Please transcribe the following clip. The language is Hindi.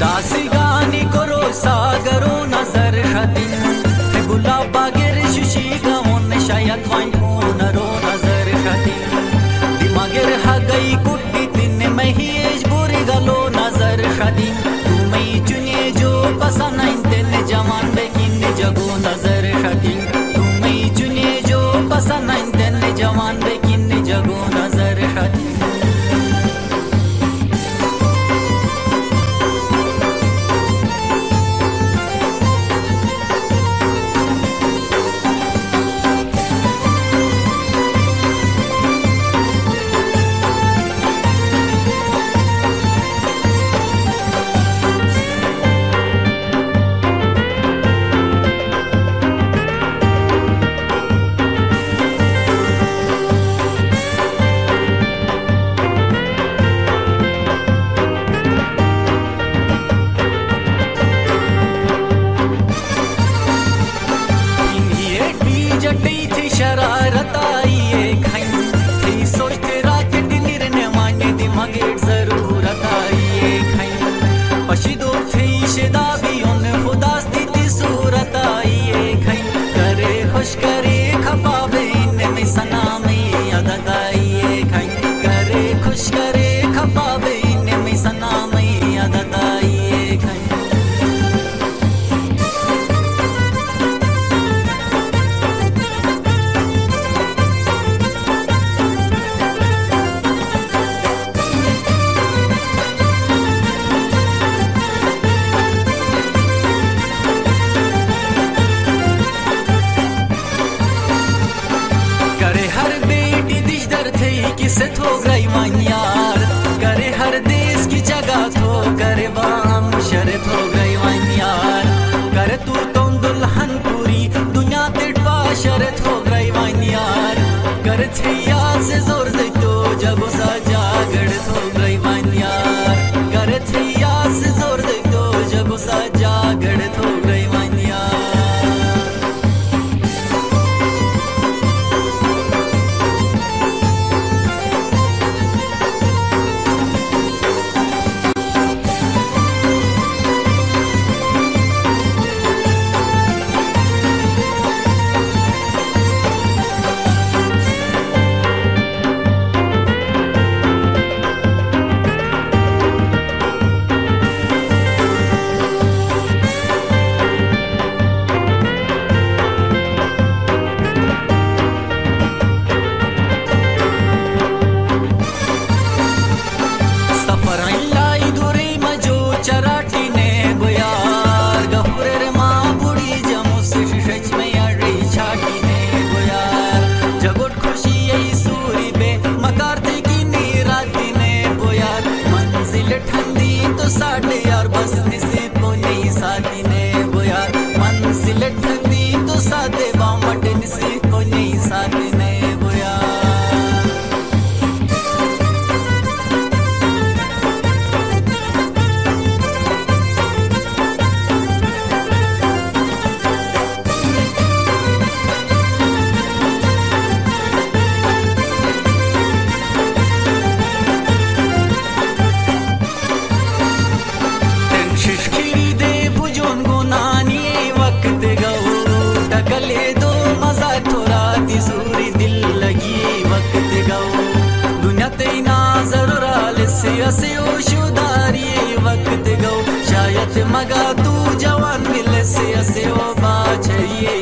दासी गानी करो सागरो नजर खदिन गुलाब बागेर शुशी गावन शायद वाइन रो नजर खदिन दिमागेर हगई कुट्टी तिन महीज बुरी गलो नजर खदिन तुम्हें चुने जो पसंद तेन जवान बेकिन जगो नजर खदिन तुम्हें चुने जो पसंद तेन जवान बेकिन जगो नजर खदिन मगा तू जवान मिल से वो बात है ये